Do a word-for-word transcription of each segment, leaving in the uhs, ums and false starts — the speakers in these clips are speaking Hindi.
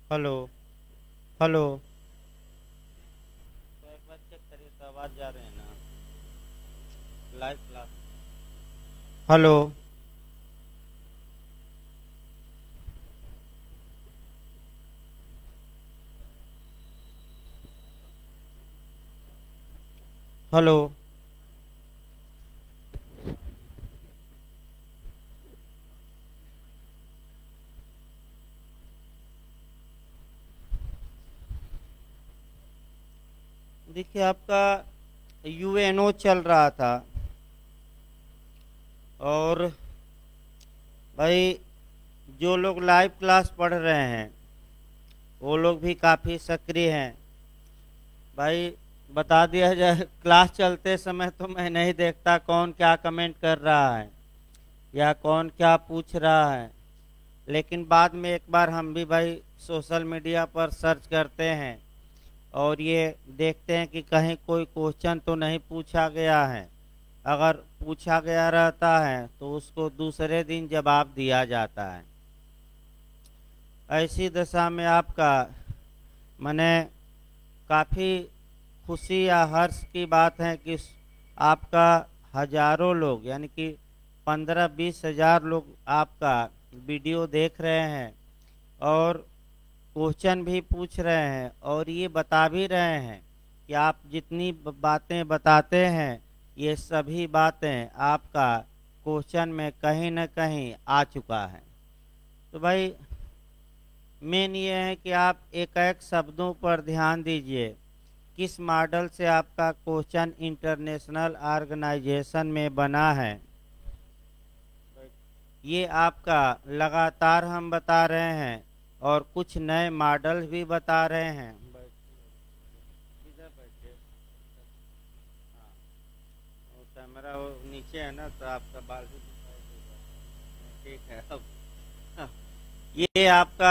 हेलो। हेलो। तो एक बार चेक करिए तो आवाज जा रहे हैं ना लाइव क्लास। हेलो। हेलो। देखिए आपका यूएनओ चल रहा था और भाई जो लोग लाइव क्लास पढ़ रहे हैं वो लोग भी काफ़ी सक्रिय हैं। भाई बता दिया जाए क्लास चलते समय तो मैं नहीं देखता कौन क्या कमेंट कर रहा है या कौन क्या पूछ रहा है, लेकिन बाद में एक बार हम भी भाई सोशल मीडिया पर सर्च करते हैं और ये देखते हैं कि कहीं कोई क्वेश्चन तो नहीं पूछा गया है। अगर पूछा गया रहता है तो उसको दूसरे दिन जवाब दिया जाता है। ऐसी दशा में आपका मने काफ़ी खुशी या हर्ष की बात है कि आपका हजारों लोग यानी कि पंद्रह बीस हजार लोग आपका वीडियो देख रहे हैं और क्वेश्चन भी पूछ रहे हैं और ये बता भी रहे हैं कि आप जितनी बातें बताते हैं ये सभी बातें आपका क्वेश्चन में कहीं न कहीं आ चुका है। तो भाई मेन ये है कि आप एक एक शब्दों पर ध्यान दीजिए। किस मॉडल से आपका क्वेश्चन इंटरनेशनल ऑर्गेनाइजेशन में बना है, ये आपका लगातार हम बता रहे हैं और कुछ नए मॉडल भी बता रहे हैं। इधर बैठिए। हाँ, वो कैमरा वो नीचे है ना तो आपका बाल भी दिखाई देगा। ठीक है। अब हाँ, ये आपका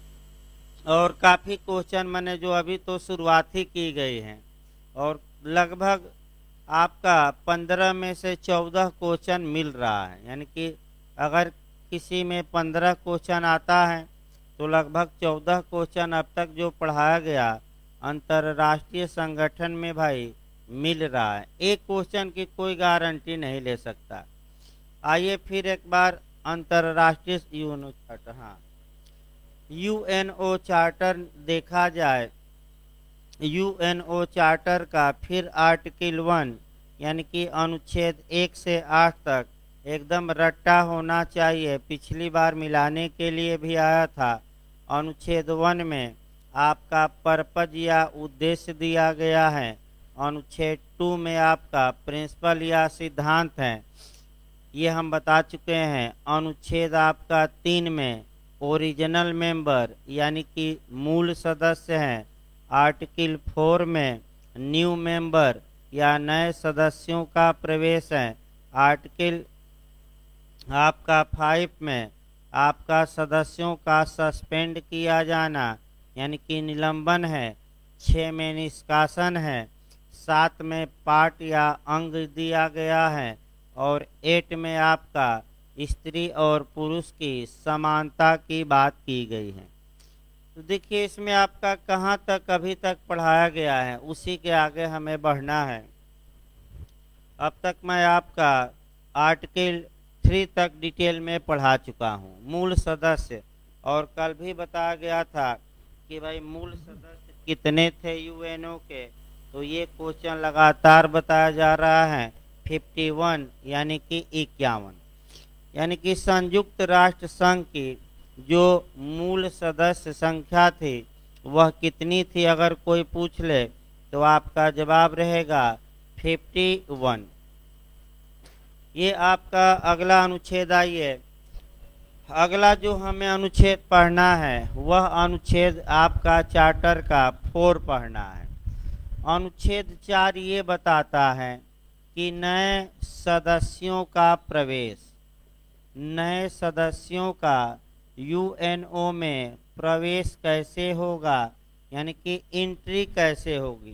और काफ़ी क्वेश्चन मैंने जो अभी तो शुरुआत ही की गई हैं और लगभग आपका पंद्रह में से चौदह क्वेश्चन मिल रहा है। यानी कि अगर किसी में पंद्रह क्वेश्चन आता है तो लगभग चौदह क्वेश्चन अब तक जो पढ़ाया गया अंतर्राष्ट्रीय संगठन में भाई मिल रहा है। एक क्वेश्चन की कोई गारंटी नहीं ले सकता। आइए फिर एक बार अंतर्राष्ट्रीय यूएनओ चार्टर, हाँ यूएनओ चार्टर देखा जाए। यूएनओ चार्टर का फिर आर्टिकल वन यानी कि अनुच्छेद एक से आठ तक एकदम रट्टा होना चाहिए। पिछली बार मिलाने के लिए भी आया था। अनुच्छेद वन में आपका पर्पज या उद्देश्य दिया गया है। अनुच्छेद टू में आपका प्रिंसिपल या सिद्धांत है, ये हम बता चुके हैं। अनुच्छेद आपका तीन में ओरिजिनल मेंबर यानी कि मूल सदस्य हैं। आर्टिकल फोर में न्यू मेंबर या नए सदस्यों का प्रवेश है। आर्टिकल आपका फाइव में आपका सदस्यों का सस्पेंड किया जाना यानी कि निलंबन है। छः में निष्कासन है। सात में पार्ट या अंग दिया गया है और एट में आपका स्त्री और पुरुष की समानता की बात की गई है। तो देखिए इसमें आपका कहाँ तक अभी तक पढ़ाया गया है, उसी के आगे हमें बढ़ना है। अब तक मैं आपका आर्टिकल थ्री तक डिटेल में पढ़ा चुका हूँ, मूल सदस्य। और कल भी बताया गया था कि भाई मूल सदस्य कितने थे यूएनओ के, तो ये क्वेश्चन लगातार बताया जा रहा है। फिफ्टी वन यानी कि इक्यावन। यानी कि संयुक्त राष्ट्र संघ की जो मूल सदस्य संख्या थी वह कितनी थी, अगर कोई पूछ ले तो आपका जवाब रहेगा फिफ्टी वन। ये आपका अगला अनुच्छेद। आइए अगला जो हमें अनुच्छेद पढ़ना है वह अनुच्छेद आपका चार्टर का फोर पढ़ना है। अनुच्छेद चार ये बताता है कि नए सदस्यों का प्रवेश, नए सदस्यों का यूएनओ में प्रवेश कैसे होगा यानी कि एंट्री कैसे होगी।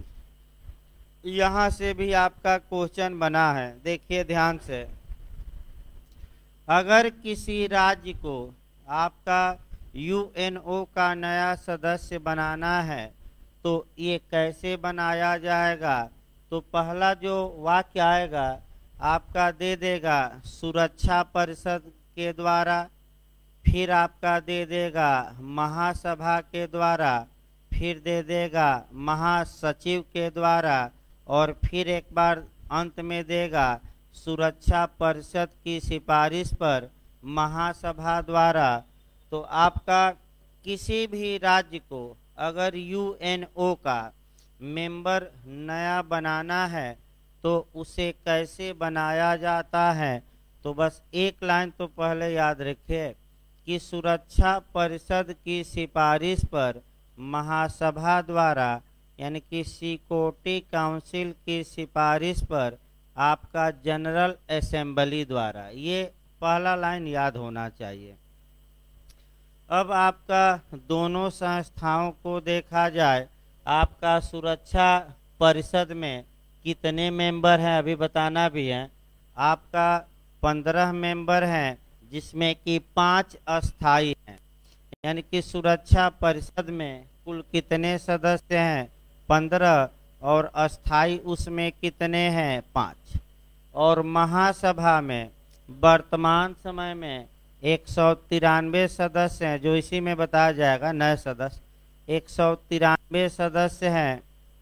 यहाँ से भी आपका क्वेश्चन बना है, देखिए ध्यान से। अगर किसी राज्य को आपका यूएनओ का नया सदस्य बनाना है तो ये कैसे बनाया जाएगा। तो पहला जो वाक्य आएगा आपका दे देगा सुरक्षा परिषद के द्वारा, फिर आपका दे देगा महासभा के द्वारा, फिर दे देगा महासचिव के द्वारा, और फिर एक बार अंत में देगा सुरक्षा परिषद की सिफारिश पर महासभा द्वारा। तो आपका किसी भी राज्य को अगर यूएनओ का मेंबर नया बनाना है तो उसे कैसे बनाया जाता है। तो बस एक लाइन तो पहले याद रखिए कि सुरक्षा परिषद की सिफारिश पर महासभा द्वारा यानी कि सिक्योरिटी काउंसिल की सिफारिश पर आपका जनरल असेंबली द्वारा, ये पहला लाइन याद होना चाहिए। अब आपका दोनों संस्थाओं को देखा जाए, आपका सुरक्षा परिषद में कितने मेंबर हैं अभी बताना भी है। आपका पंद्रह मेंबर हैं जिसमें कि पाँच अस्थाई हैं, यानी कि सुरक्षा परिषद में कुल कितने सदस्य हैं, पंद्रह, और अस्थाई उसमें कितने हैं, पाँच। और महासभा में वर्तमान समय में एक सौ तिरानवे सदस्य हैं, जो इसी में बताया जाएगा नए सदस्य एक सौ तिरानवे सदस्य हैं।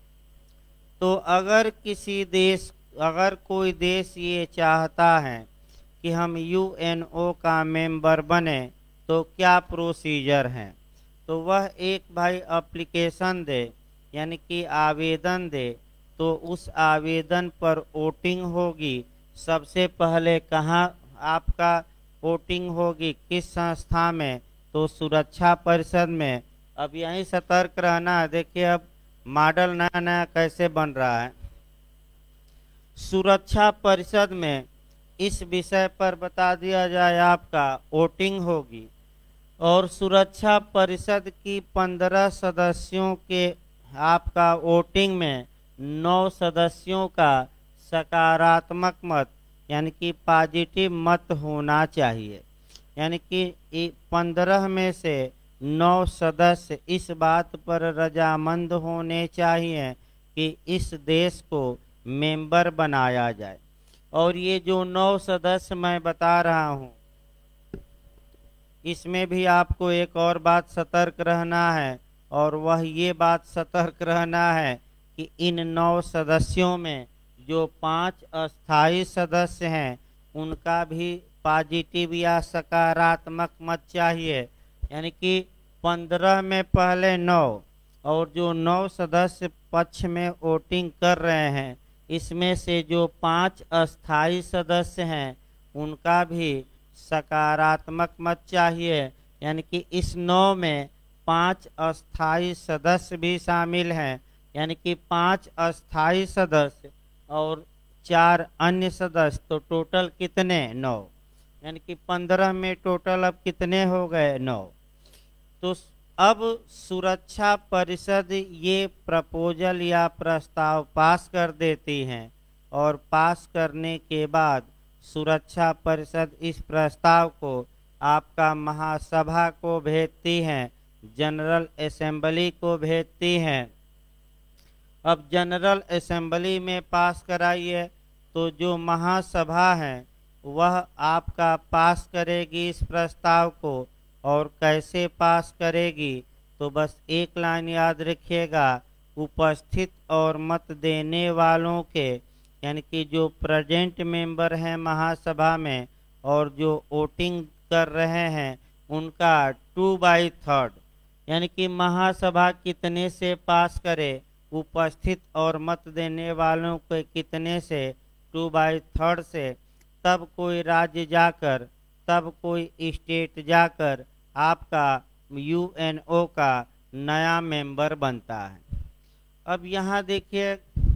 तो अगर किसी देश अगर कोई देश ये चाहता है कि हम यूएनओ का मेंबर बने तो क्या प्रोसीजर हैं। तो वह एक भाई एप्लीकेशन दे यानी कि आवेदन दे, तो उस आवेदन पर वोटिंग होगी। सबसे पहले कहाँ आपका वोटिंग होगी, किस संस्था में, तो सुरक्षा परिषद में। अब यहीं सतर्क रहना है, देखिए अब मॉडल नया नया कैसे बन रहा है। सुरक्षा परिषद में इस विषय पर बता दिया जाए आपका वोटिंग होगी, और सुरक्षा परिषद की पंद्रह सदस्यों के आपका वोटिंग में नौ सदस्यों का सकारात्मक मत यानी कि पॉजिटिव मत होना चाहिए। यानी कि पंद्रह में से नौ सदस्य इस बात पर रजामंद होने चाहिए कि इस देश को मेंबर बनाया जाए। और ये जो नौ सदस्य मैं बता रहा हूँ, इसमें भी आपको एक और बात सतर्क रहना है, और वह ये बात सतर्क रहना है कि इन नौ सदस्यों में जो पांच अस्थाई सदस्य हैं उनका भी पॉजिटिव या सकारात्मक मत चाहिए। यानी कि पंद्रह में पहले नौ, और जो नौ सदस्य पक्ष में वोटिंग कर रहे हैं इसमें से जो पांच अस्थाई सदस्य हैं उनका भी सकारात्मक मत चाहिए। यानी कि इस नौ में पांच अस्थाई सदस्य भी शामिल हैं, यानी कि पांच अस्थाई सदस्य और चार अन्य सदस्य, तो टोटल कितने, नौ। यानी कि पंद्रह में टोटल अब कितने हो गए, नौ। तो अब सुरक्षा परिषद ये प्रपोजल या प्रस्ताव पास कर देती हैं, और पास करने के बाद सुरक्षा परिषद इस प्रस्ताव को आपका महासभा को भेजती हैं, जनरल असेंबली को भेजती हैं। अब जनरल असेंबली में पास कराइए तो जो महासभा है वह आपका पास करेगी इस प्रस्ताव को। और कैसे पास करेगी, तो बस एक लाइन याद रखिएगा, उपस्थित और मत देने वालों के यानी कि जो प्रेजेंट मेंबर हैं महासभा में और जो वोटिंग कर रहे हैं उनका टू बाई थर्ड, यानी कि महासभा कितने से पास करे, उपस्थित और मत देने वालों के कितने से, टू बाई थर्ड से, तब कोई राज्य जाकर तब कोई स्टेट जाकर आपका यूएनओ का नया मेंबर बनता है। अब यहाँ देखिए,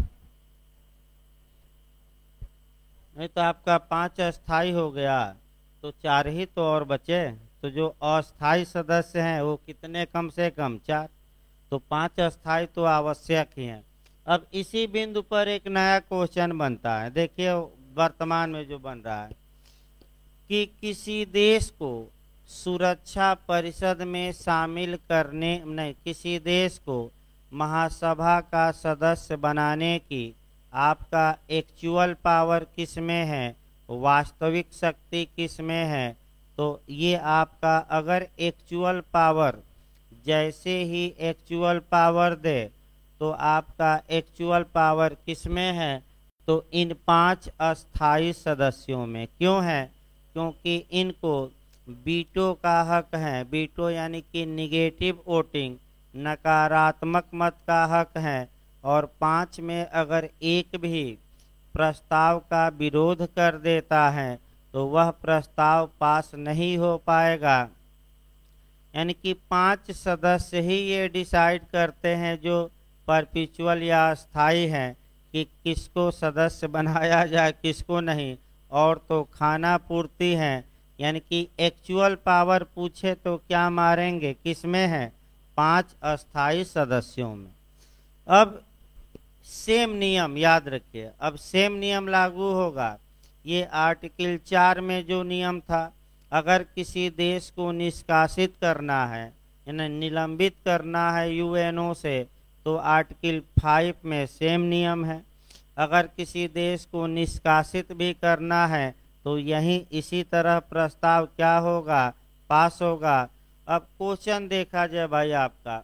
नहीं तो आपका पांच अस्थाई हो गया तो चार ही तो और बचे, तो जो अस्थाई सदस्य हैं वो कितने, कम से कम चार, तो पांच अस्थाई तो आवश्यक ही हैं। अब इसी बिंदु पर एक नया क्वेश्चन बनता है, देखिए वर्तमान में जो बन रहा है कि किसी देश को सुरक्षा परिषद में शामिल करने नहीं किसी देश को महासभा का सदस्य बनाने की आपका एक्चुअल पावर किस में है, वास्तविक शक्ति किस में है। तो ये आपका अगर एक्चुअल पावर जैसे ही एक्चुअल पावर दे तो आपका एक्चुअल पावर किस में है, तो इन पांच अस्थाई सदस्यों में। क्यों है, क्योंकि इनको बीटो का हक है। बीटो यानी कि निगेटिव वोटिंग, नकारात्मक मत का हक है। और पांच में अगर एक भी प्रस्ताव का विरोध कर देता है तो वह प्रस्ताव पास नहीं हो पाएगा। यानी कि पांच सदस्य ही ये डिसाइड करते हैं जो परपिचुअल या स्थायी है कि किसको सदस्य बनाया जाए किसको नहीं। और तो खाना पूर्ति है, यानी कि एक्चुअल पावर पूछे तो क्या मारेंगे, किस में है, पांच अस्थाई सदस्यों में। अब सेम नियम याद रखिए, अब सेम नियम लागू होगा। ये आर्टिकल चार में जो नियम था, अगर किसी देश को निष्कासित करना है यानी निलंबित करना है यूएनओ से, तो आर्टिकल फाइव में सेम नियम है। अगर किसी देश को निष्कासित भी करना है तो यही इसी तरह प्रस्ताव क्या होगा, पास होगा। अब क्वेश्चन देखा जाए भाई, आपका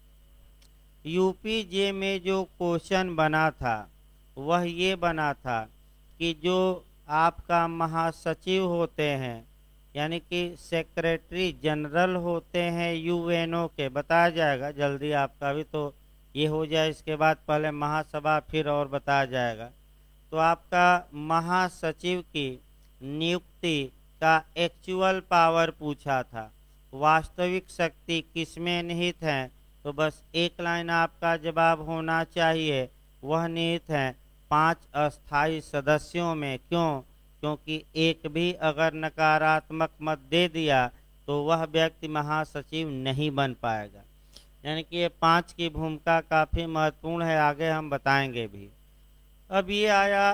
यूपीजे में जो क्वेश्चन बना था वह ये बना था कि जो आपका महासचिव होते हैं यानी कि सेक्रेटरी जनरल होते हैं यूएनओ के, बताया जाएगा जल्दी, आपका भी तो ये हो जाए, इसके बाद पहले महासभा फिर और बताया जाएगा। तो आपका महासचिव की नियुक्ति का एक्चुअल पावर पूछा था, वास्तविक शक्ति किसमें निहित है, तो बस एक लाइन आपका जवाब होना चाहिए, वह निहित है पांच अस्थाई सदस्यों में। क्यों, क्योंकि एक भी अगर नकारात्मक मत दे दिया तो वह व्यक्ति महासचिव नहीं बन पाएगा। यानी कि ये पांच की भूमिका काफ़ी महत्वपूर्ण है, आगे हम बताएंगे भी। अब ये आया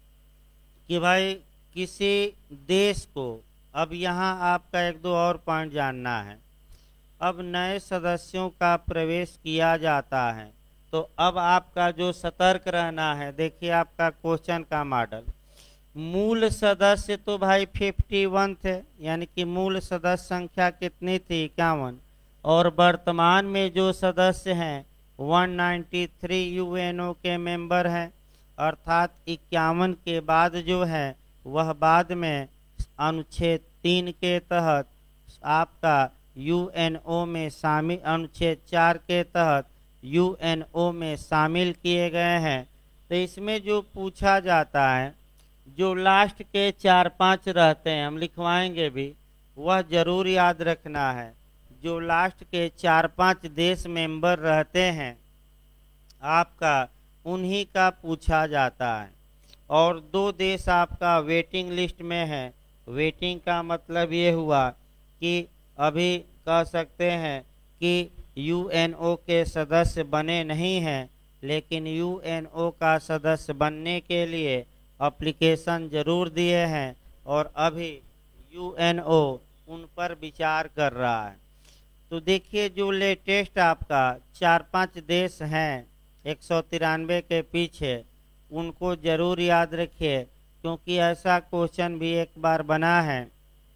कि भाई किसी देश को, अब यहाँ आपका एक दो और पॉइंट जानना है। अब नए सदस्यों का प्रवेश किया जाता है तो अब आपका जो सतर्क रहना है, देखिए आपका क्वेश्चन का मॉडल, मूल सदस्य तो भाई इक्यावन थे, यानी कि मूल सदस्य संख्या कितनी थी, इक्यावन। और वर्तमान में जो सदस्य हैं एक सौ तिरानवे यूएनओ के मेंबर हैं, अर्थात इक्यावन के बाद जो है वह बाद में अनुच्छेद तीन के तहत आपका यूएनओ में शामिल, अनुच्छेद चार के तहत यूएनओ में शामिल किए गए हैं। तो इसमें जो पूछा जाता है, जो लास्ट के चार पांच रहते हैं, हम लिखवाएंगे भी, वह जरूर याद रखना है। जो लास्ट के चार पांच देश मेंबर रहते हैं आपका, उन्हीं का पूछा जाता है। और दो देश आपका वेटिंग लिस्ट में है। वेटिंग का मतलब ये हुआ कि अभी कह सकते हैं कि यूएनओ के सदस्य बने नहीं हैं, लेकिन यूएनओ का सदस्य बनने के लिए एप्लीकेशन जरूर दिए हैं और अभी यूएनओ उन पर विचार कर रहा है। तो देखिए जो लेटेस्ट आपका चार पांच देश हैं एक सौ तिरानवे के पीछे, उनको जरूर याद रखिए, क्योंकि ऐसा क्वेश्चन भी एक बार बना है।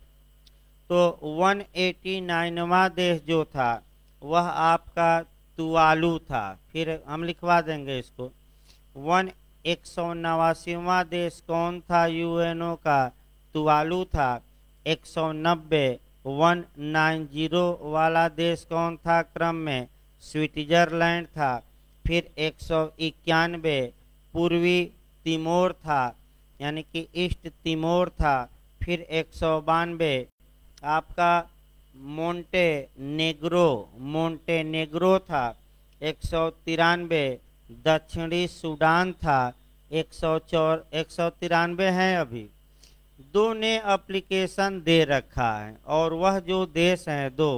तो एक सौ नवासी देश जो था वह आपका तुवालू था, फिर हम लिखवा देंगे इसको। वन एक सौ नवासीवां देश कौन था यूएनओ का, तुवालू था। एक सौ नब्बे वन नाइन जीरो वाला देश कौन था क्रम में, स्विट्जरलैंड था। फिर एक सौ इक्यानवे पूर्वी तिमोर था, यानी कि ईस्ट तिमोर था। फिर एक सौ बानवे आपका मोंटे नेग्रो मोंटे नेग्रो था। एक सौ तिरानवे दक्षिणी सूडान था। एक सौ चौर एक सौ तिरानवे हैं अभी। दो ने एप्लीकेशन दे रखा है, और वह जो देश हैं दो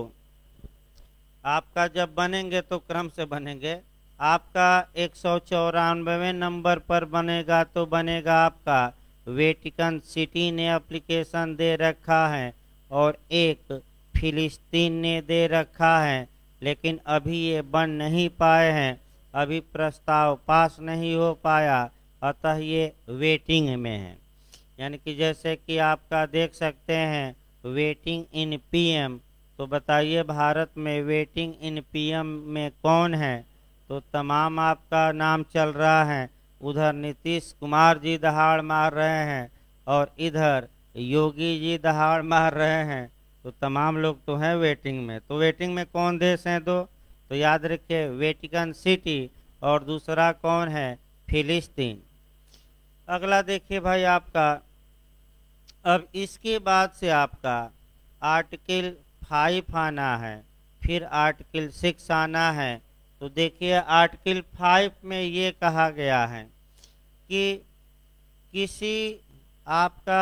आपका जब बनेंगे तो क्रम से बनेंगे। आपका एक सौ चौरानवे नंबर पर बनेगा तो बनेगा आपका वेटिकन सिटी ने एप्लीकेशन दे रखा है, और एक फिलिस्तीन ने दे रखा है, लेकिन अभी ये बन नहीं पाए हैं, अभी प्रस्ताव पास नहीं हो पाया, अतः ये वेटिंग में है। यानी कि जैसे कि आपका देख सकते हैं वेटिंग इन पीएम, तो बताइए भारत में वेटिंग इन पीएम में कौन है? तो तमाम आपका नाम चल रहा है। उधर नीतीश कुमार जी दहाड़ मार रहे हैं और इधर योगी जी दहाड़ मार रहे हैं, तो तमाम लोग तो हैं वेटिंग में। तो वेटिंग में कौन देश हैं? दो तो याद रखिए, वेटिकन सिटी और दूसरा कौन है? फिलिस्तीन। अगला देखिए भाई आपका, अब इसके बाद से आपका आर्टिकल फाइव आना है, फिर आर्टिकल सिक्स आना है। तो देखिए आर्टिकल फाइव में ये कहा गया है कि किसी आपका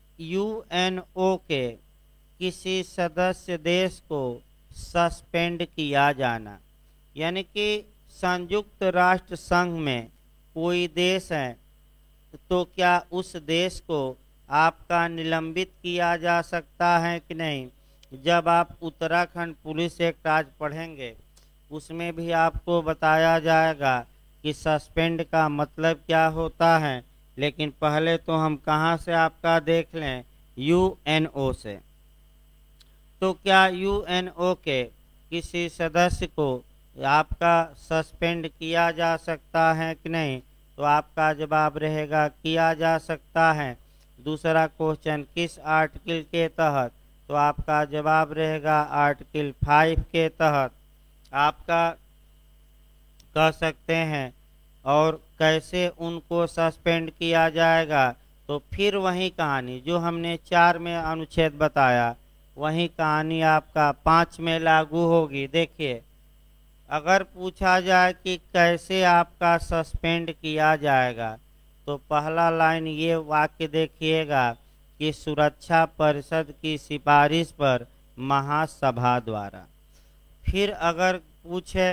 यूएनओ के किसी सदस्य देश को सस्पेंड किया जाना, यानी कि संयुक्त राष्ट्र संघ में कोई देश है तो क्या उस देश को आपका निलंबित किया जा सकता है कि नहीं? जब आप उत्तराखंड पुलिस एक्ट आज पढ़ेंगे उसमें भी आपको बताया जाएगा कि सस्पेंड का मतलब क्या होता है। लेकिन पहले तो हम कहाँ से आपका देख लें, यूएनओ से। तो क्या यूएनओ के किसी सदस्य को आपका सस्पेंड किया जा सकता है कि नहीं? तो आपका जवाब रहेगा किया जा सकता है। दूसरा क्वेश्चन किस आर्टिकल के तहत? तो आपका जवाब रहेगा आर्टिकल फाइव के तहत आपका कह सकते हैं। और कैसे उनको सस्पेंड किया जाएगा? तो फिर वही कहानी जो हमने चार में अनुच्छेद बताया, वही कहानी आपका पाँच में लागू होगी। देखिए अगर पूछा जाए कि कैसे आपका सस्पेंड किया जाएगा, तो पहला लाइन ये वाक्य देखिएगा कि सुरक्षा परिषद की सिफारिश पर महासभा द्वारा। फिर अगर पूछे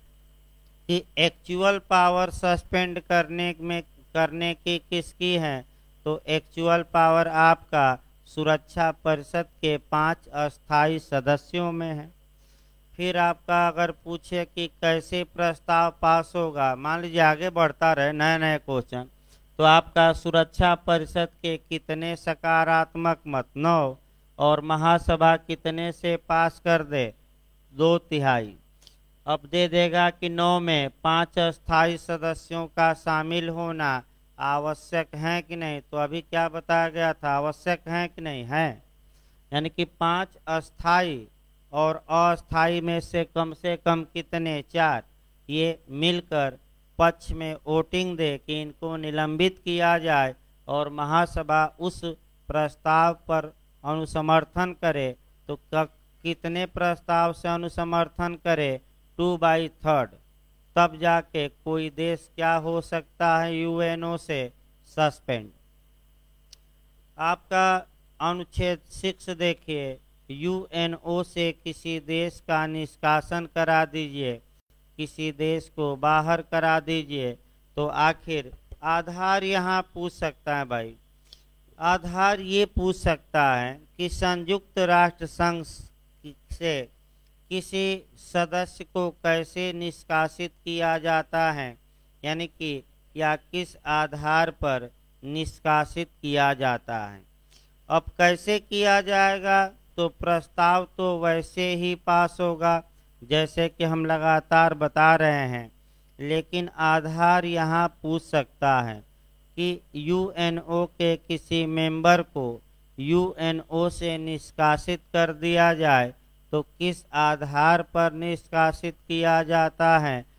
कि एक्चुअल पावर सस्पेंड करने में करने की किसकी है, तो एक्चुअल पावर आपका सुरक्षा परिषद के पांच अस्थाई सदस्यों में है। फिर आपका अगर पूछे कि कैसे प्रस्ताव पास होगा, मान लीजिए आगे बढ़ता रहे नए नए क्वेश्चन, तो आपका सुरक्षा परिषद के कितने सकारात्मक मत? नौ। और महासभा कितने से पास कर दे? दो तिहाई। अब दे देगा कि नौ में पांच अस्थाई सदस्यों का शामिल होना आवश्यक है कि नहीं? तो अभी क्या बताया गया था, आवश्यक है कि नहीं है। यानी कि पांच अस्थाई और अस्थाई में से कम से कम कितने? चार। ये मिलकर पक्ष में वोटिंग दे कि इनको निलंबित किया जाए और महासभा उस प्रस्ताव पर अनुसमर्थन करे। तो कितने प्रस्ताव से अनुसमर्थन करे? Two by third. तब जाके कोई देश क्या हो सकता है यूएनओ से सस्पेंड। आपका अनुच्छेद सिक्स देखिए, यूएनओ से किसी देश का निष्कासन करा दीजिए, किसी देश को बाहर करा दीजिए। तो आखिर आधार यहाँ पूछ सकता है भाई, आधार ये पूछ सकता है कि संयुक्त राष्ट्र संघ से किसी सदस्य को कैसे निष्कासित किया जाता है, यानी कि या किस आधार पर निष्कासित किया जाता है। अब कैसे किया जाएगा? तो प्रस्ताव तो वैसे ही पास होगा जैसे कि हम लगातार बता रहे हैं, लेकिन आधार यहाँ पूछ सकता है कि यूएनओ के किसी मेंबर को यूएनओ से निष्कासित कर दिया जाए तो किस आधार पर निष्कासित किया जाता है?